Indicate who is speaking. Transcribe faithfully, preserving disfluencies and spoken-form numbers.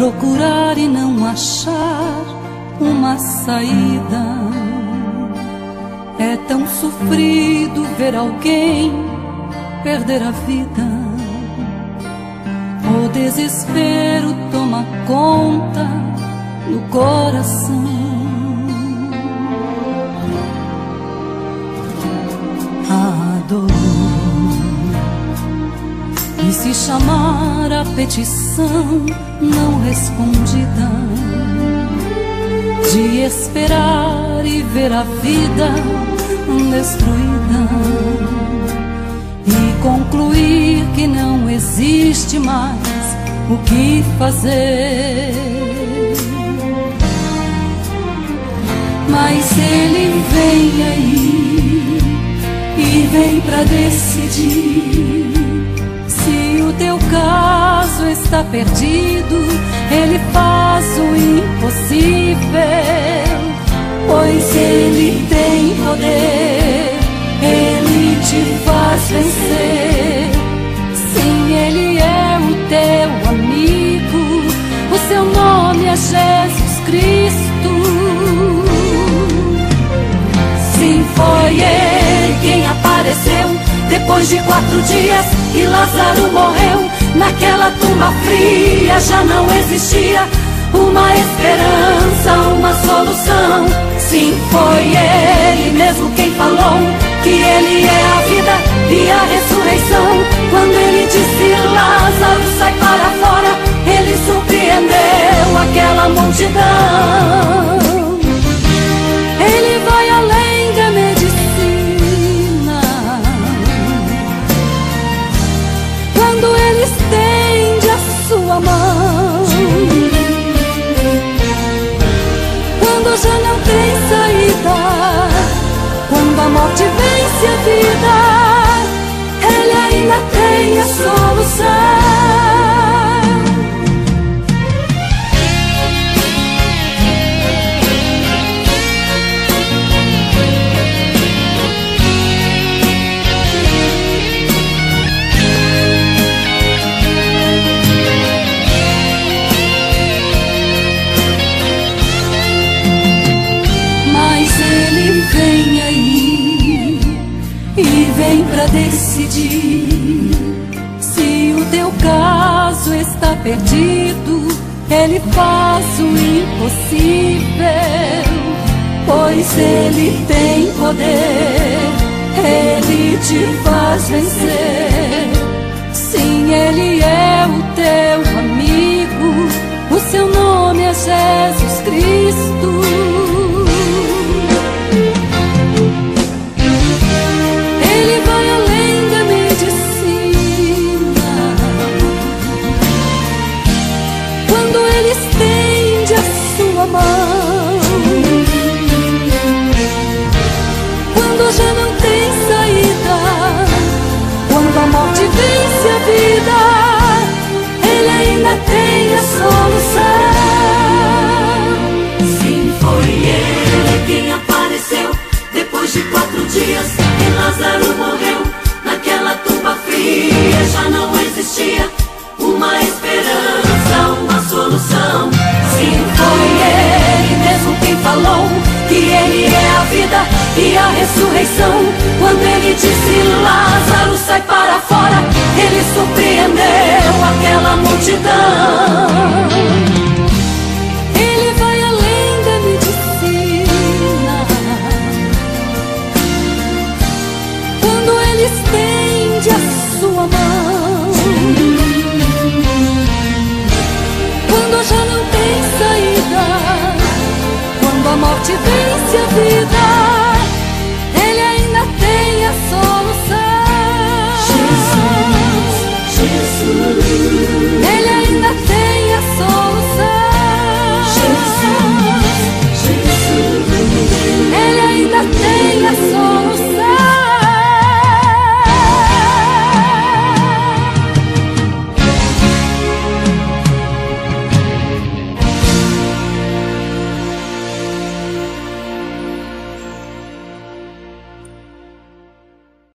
Speaker 1: procurar e não achar uma saída. É tão sofrido ver alguém perder a vida. O desespero toma conta no coração. A dor, e se chamar a petição não respondida, de esperar e ver a vida destruída, e concluir que não existe mais o que fazer. Mas ele vem aí e vem pra decidir. Se o teu caso está perdido, ele faz o impossível, pois ele tem poder, ele te faz vencer. Sim, ele é o teu amigo, o seu nome é Jesus Cristo. Sim, foi ele quem apareceu depois de quatro dias e Lázaro morreu. Naquela tumba fria já não existia uma esperança, uma solução. Sim, foi ele mesmo quem falou que ele é a vida e a ressurreição. Quando ele disse Lázaro, sai para fora, ele surpreendeu aquela multidão. Ele vai além da medicina. Quando ele estende a sua mão, quando já não tem saída, quando a morte vence a vida, ele ainda tem a solução. Vem aí e vem pra decidir. Se o teu caso está perdido, ele faz o impossível, pois ele tem poder, ele te faz vencer. Sim, ele é o teu amigo, o seu nome é Jesus Cristo. Quando já não tem saída, quando a morte vence a vida, ele ainda tem a solução. Sim, foi ele quem apareceu depois de quatro dias e Lázaro morreu. Naquela tumba fria já não existia uma esperança, uma solução. Sim, foi ele mesmo quem falou que ele é a vida e a ressurreição. Quando ele disse Lázaro, sai para fora, ele surpreendeu